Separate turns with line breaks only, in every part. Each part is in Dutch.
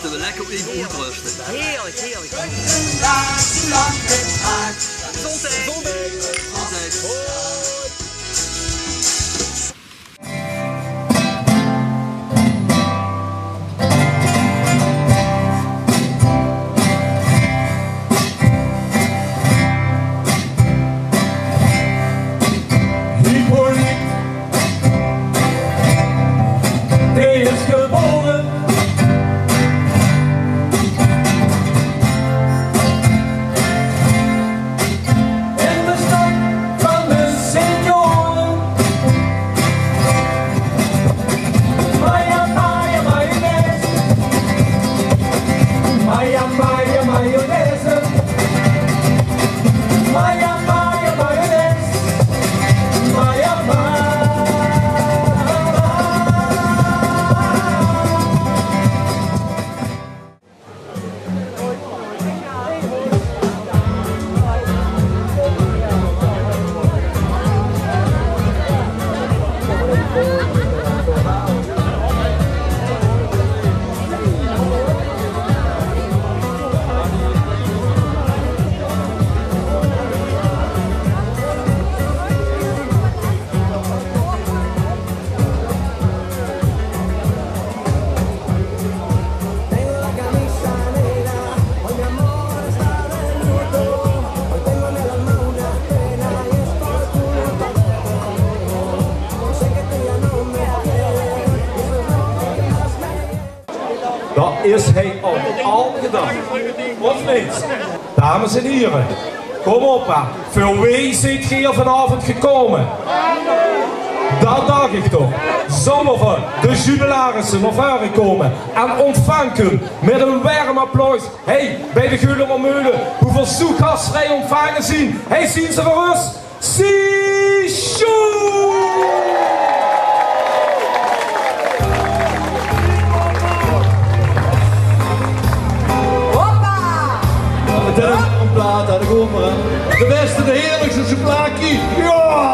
zitten we lekker even uitrusten.
Heerlijk, heerlijk.
Gezondheid. Gezondheid.
Dat is hij al gedaan. Of niet? Dames en heren, kom op hè. Voor wie zit hier vanavond gekomen? Dat dacht ik toch. Sommigen, de jubilarissen, naar voren komen en ontvangen hem met een warm applaus. Hey, bij de Guller Meulen, hoeveel zoekgasten wij ontvangen zien. Hey, zien ze voor ons? Sishoe!
Een plaat uit de gommeren. De beste, de heerlijkste soeplaki. Ja!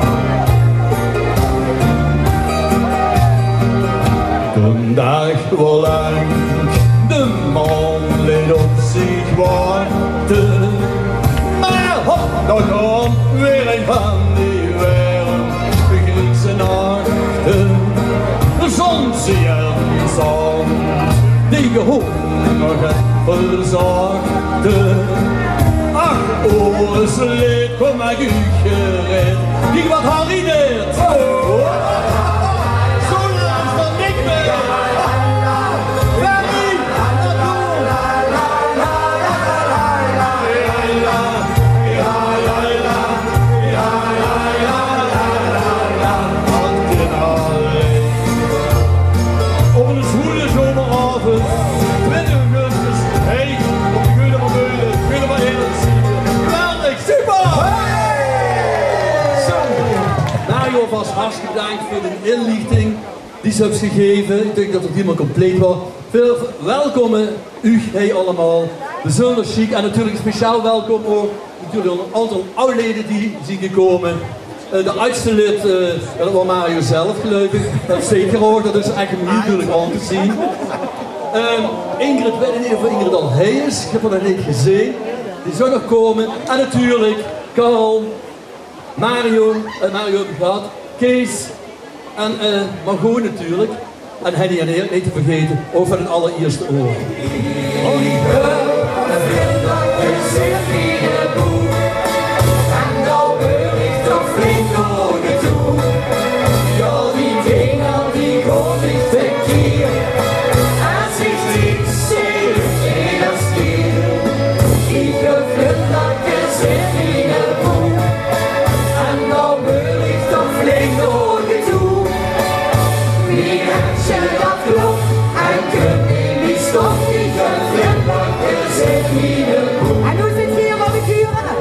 De dag was lang, de man liet op zich wachten. Maar hop, dan komt weer een van die wereld, de Griekse nachten. De zon zie en zon, die gehongeren verzorgde. Ach, oren sleet, kom maar u gered, die wat harineert. Zo lang van ik ben. Ferry, op een zwoele zomeravond, 20 augustus, hey, op de Guller Meulen, kunnen we eerlijk zien. Geweldig, super! Zo, Mario was hartstikke bedankt voor de inlichting die ze heeft gegeven. Ik denk dat het helemaal compleet was. Veel welkom u, hey allemaal, bijzonder chic en natuurlijk speciaal welkom ook natuurlijk een aantal oudleden die zijn gekomen. De oudste lid, dat was Mario zelf gelukkig, dat is zeker hoor, dat is echt natuurlijk aan te zien. Ingrid, ik weet niet of Ingrid al hij is, ik heb haar nog niet gezien, die zou nog komen. En natuurlijk Karel, Mario heb ik gehad, Kees en Margot natuurlijk. En Henny en Erik niet te vergeten, ook van het allereerste oor.
En hoe zit hier wat de kuren?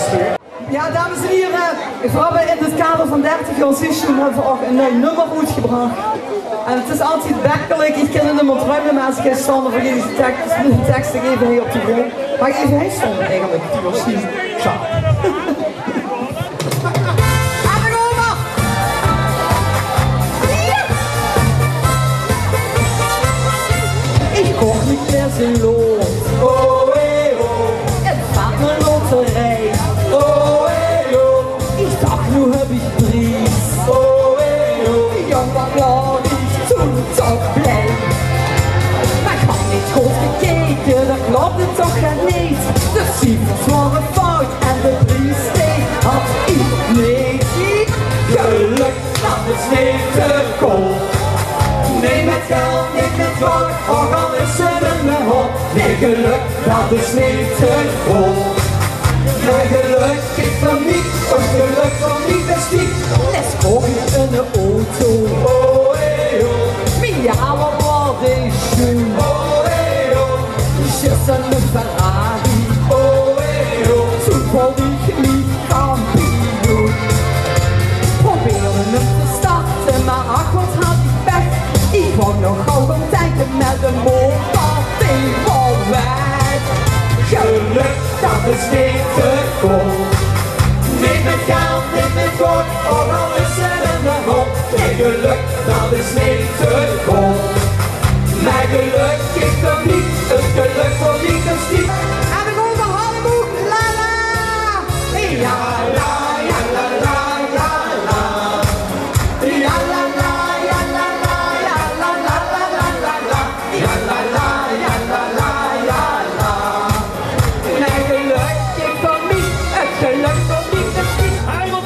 stuur.
Ja, dames en heren, we hebben in het kader van 30 jaar seizoen hebben we ook een nieuw nummer uitgebracht. En het is altijd werkelijk, ik ken het nummer druimen, maar als ik staan, dan vergeet ik de tekst even hier op de grond. Maar ik even heen staan eigenlijk, die was hier. Zo. Ik kocht niet meer zijn loon. Oh, hey, oh. Het gaat mijn loterij. Oh, hey, oh. Ik dacht, nu heb ik prijs. Oh, hey, oh. Jong was blauw, ik toen toch blij. Maar ik had niet goed gekeken, dat klopte toch niet. De cijfers waren fout en de prijs steeg. Had ik niet geluk, dat is niet te koop. Nee, met geld, niet met woord, ook al is het een hoop. Nee, geluk, dat is niet te koop. Nee, geluk is van niet, een geluk van niet bestiet. Les koop je een auto. Oh, hey, oh. Ja, wat was die schoen? Oh, hey, oh. Just een Ferrari. Oh, hey, oh. Toen kon ik niet kampioen. Probeerde hem te starten, maar ach, wat had ik pech. Ik kwam nog gauw op tijd met een motor, die was weg. Geluk, dat is niet te koop. Niet met geld, niet met woord, ook al is er een hoop. Nee, geluk, dat is niet te koop. Mijn geluk is er niet, het geluk van niet een stiek. En ik over Hollywood, la la. Ja la, ja la la, ja la. Ja la la, ja la la, ja la la la la la la. Ja la la, ja la la, ja la. Mijn geluk is er niet, het geluk van niet een stiek.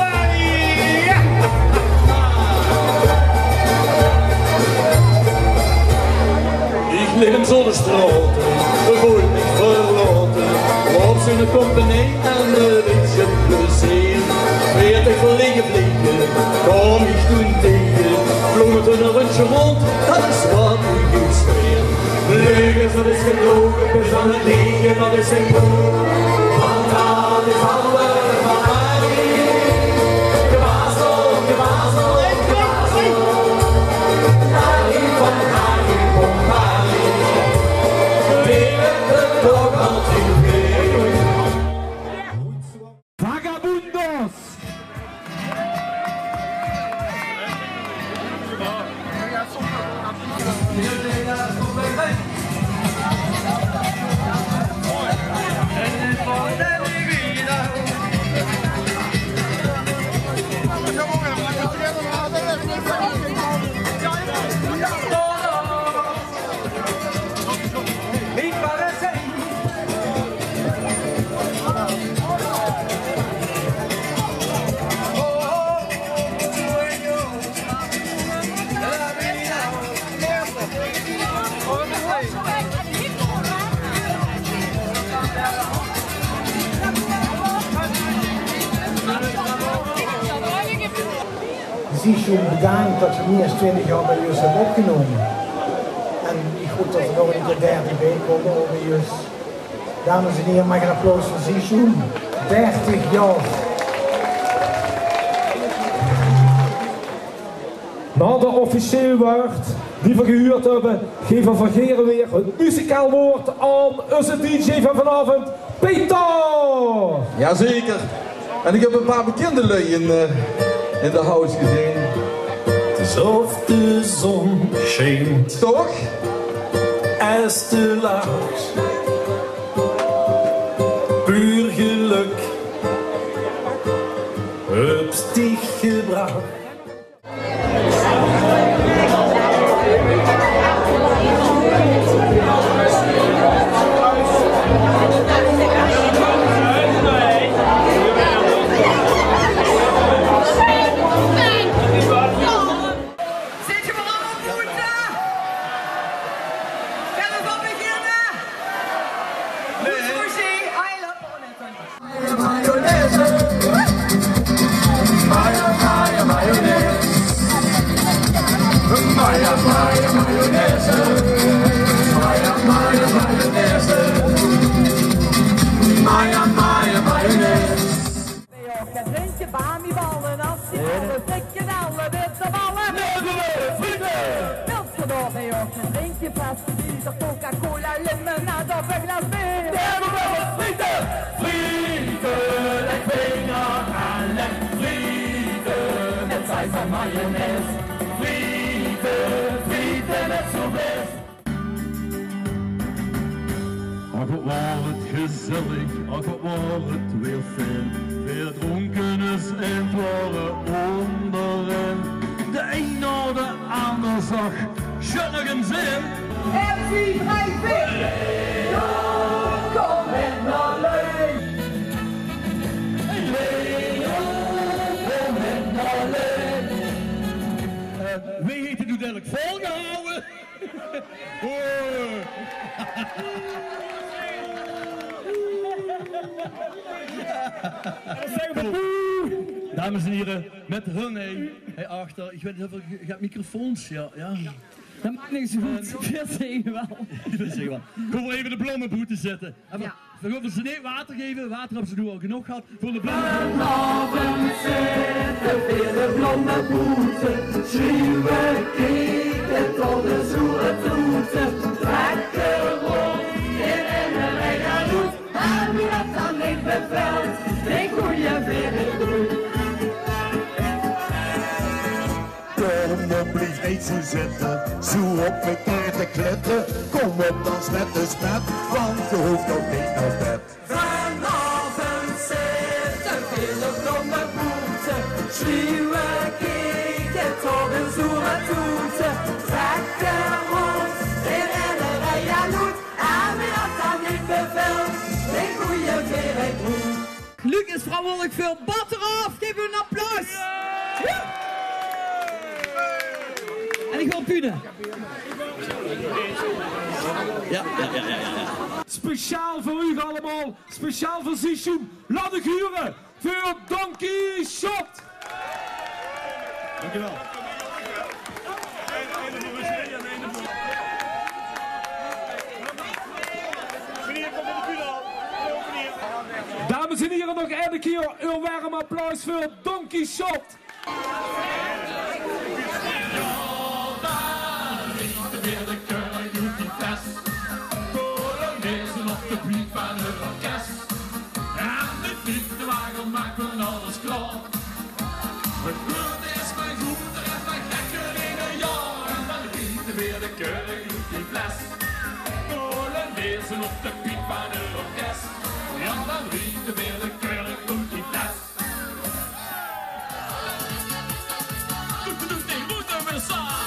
Ik lig in zonnestraten, voel me verlaten. Loop ze in de compagnie en er is je plezier. 40 verlegen vliegen, kom ik toen tegen. Vlogen er een rondje rond, dat is wat ik sfeer. Leugens, dat is gelogen, dus aan het liegen, dat is een boel. Want dat is alles van mij. Gewazel, gewazel, gewazel. Daarin van Harry van Harry. Leven het toch altijd weer.
Vagabundos!
Zo bedankt dat je meer dan 20 jaar bij ons hebt opgenomen. En ik hoop dat er nog een keer 30 bij komen over ons. Dames en heren, mag een applaus voor Seizoen. 30 jaar.
Na de officieel woord die we gehuurd hebben, geven we van Geren weer het muzikaal woord aan onze DJ van vanavond, Peter!
Jazeker. En ik heb een paar bekende lui in de house gezien.
Alsof de zon schijnt,
Toch?
als de lacht, puur geluk, op stig gebracht.
Mayonaise.
en mayonaise. Frieten, frieten met zo best.
Ach, wat was het gezellig, ach, wat was het weer fijn. Veel dronkenis en het waren onderin. De een na de ander zag, schönen zin.
MC 3, 4, Leon, kom met naar Leun. Leon, kom met naar Leun.
Wie heeft het nu duidelijk volgehouden? Dames en heren, met René achter. Ik weet niet of je hebt microfoons, ja.
Dat maakt niet zo goed, dat zeggen we wel.
Dat zeggen we. Kom maar even de bloemenboete zetten.
Ja.
We gaan ze niet water geven, water hebben ze nu al genoeg gehad voor de bloemen.
Vanavond zitten vele blonde boeten, schreeuwen, kijken tot de zoere toeten. Trekken rond in een rij naar roet, en wie dat dan niet bevelt, die goeie veren doet.
Kom op, blijf niet zo zitten, zo op elkaar te kletten. Kom op, dans met de spet, want je hoeft ook niet naar bed.
Vanavond zitten vele blonde boeten, schreeuwen, kijken tot de zoere toeten. Trekken rond in een rij naar roet, en wie dat dan niet bevelt, die goeie veren doet.
Luc is vrouwelijk veel bad eraf, geef hem een applaus. En ik wil Pune.
Ja.
Speciaal voor u allemaal, speciaal voor Zichum, laat ik huren voor Donkey Shot.
Dankjewel.
Dames en heren, nog een keer een warm applaus voor Donkey Shot.
Weer de kurk doet die fles. Polonaise op de beat van het orkest. En de fietsenwagen maken alles klaar. Het bloed is mijn goed, er is mijn gekke in een jaar. En dan giet weer de kurk doet die fles. Polonaise op de beat van het orkest. En dan giet weer de kurk doet die fles. Doet die moeten we samen.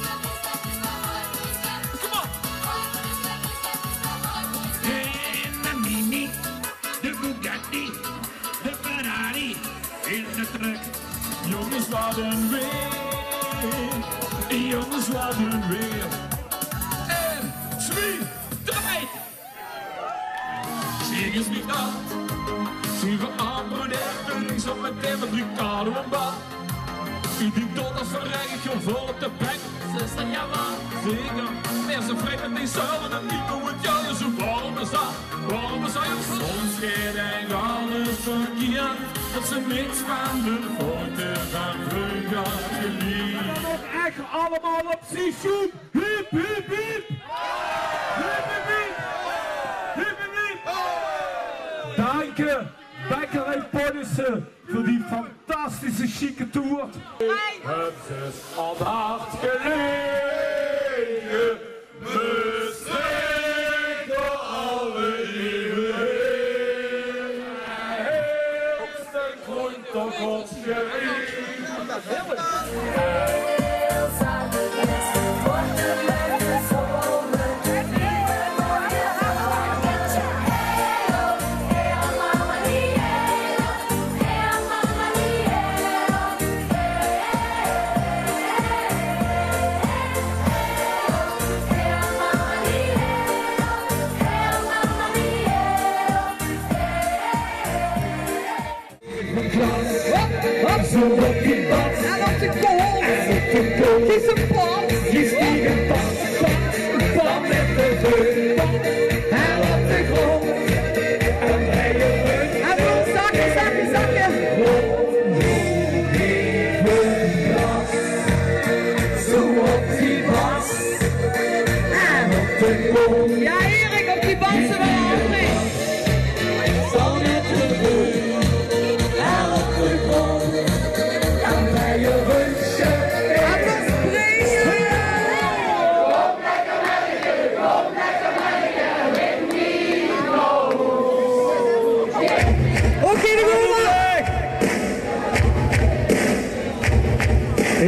De Bugatti, de Ferrari, in de truck. Jongens worden weer, jongens worden weer. 1, 2, 3. Zie je mich an, zie we aanbroederen, links op met de Ricardo en bal. Ik denk dat als verrijking vol op de bek. Is dat jammer? Zeker. Meer zo vreemd met die zuilen en niet hoe het jou zo warm is dat. Waarom is hij op soms geen en alles verkeerd? Dat ze niks van de voeten van vroeger geliefd.
En dan nog echt allemaal op Zichum. Hip, hip, hip. Hip, hip, hip. Hip, hip, hip. Dank je, Becker en Poddissen, voor die fantastische chique tour. Het is al hard gelegen, bezweet door alle eeuwen. Hoogste grond door Gods gericht.
Zo op die bad,
En op de kool, kies een plan.
je stieg een pas, kwam met de deur, en op de grond, en bij je rug,
En dan zakken, zakken, zakken.
zo op die bas, en op de kool,
Ja, Erik, op die bansen wel André.
zal met de deur, en op de grond, en bij je rug.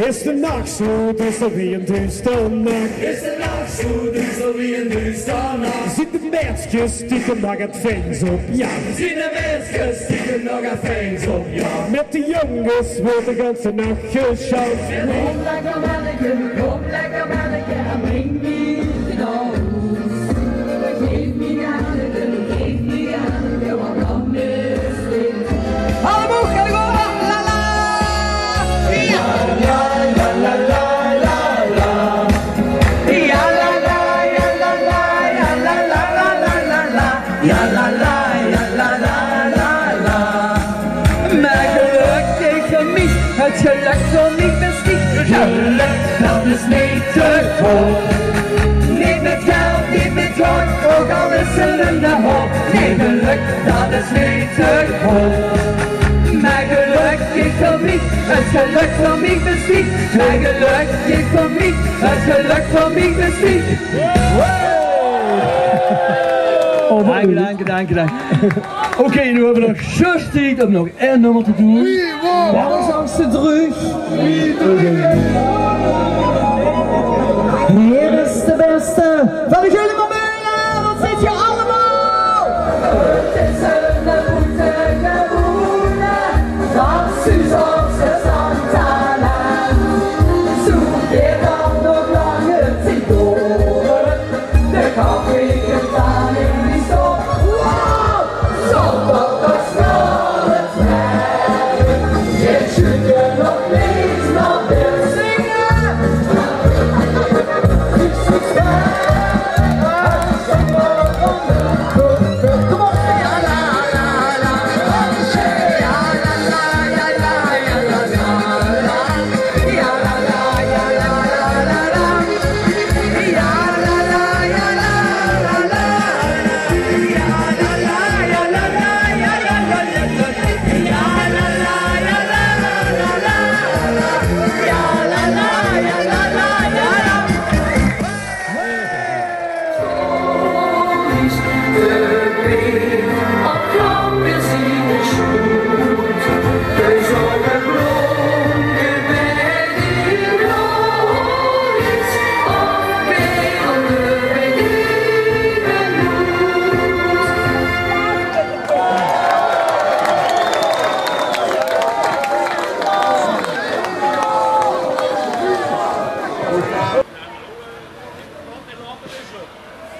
Is de nacht zo duister wie een duister nacht?
Is de nacht zo duister wie een duister nacht?
Ziet de meisjes stiekem nog het veens op, ja.
Zien de meisjes stiekem nog het veens op, ja.
Met de jongens wordt de ganse nacht geshout.
Kom lekker manneke, en breng me naar huis. Geef me Anneke, wat dan is dit? Allemaal gaan we la la! Ja la la la la la. Ja la la ja la la ja la la la la la la. Ja la la ja la la la la. Maar gelukkig voor mij, het geluk voor mij besticht. Geluk, dat is niet te koop. Niet met geld, niet met goud, ook al is er in de hoop. Nee, geluk, dat is niet te koop. Maar gelukkig voor mij, het geluk voor mij besticht. Maar gelukkig voor mij, het geluk voor mij besticht. Dank. Oké, nu hebben we nog 6 tijd om nog 1 nummer te doen. Waar is angst terug? Hier is de beste van de Gulli Meulen. Wat zit je allemaal? Het is een goede gewoene, dat Suzanne Santana. Zoek je dan nog lange tijd door, de koffie gedaan in die stop. Wow, zonder dat snel het werk. Je kunt je nog niet naar wil zingen.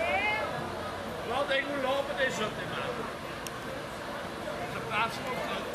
Laat ik moet lopen, dit is op de maat. Ze plaatsen op.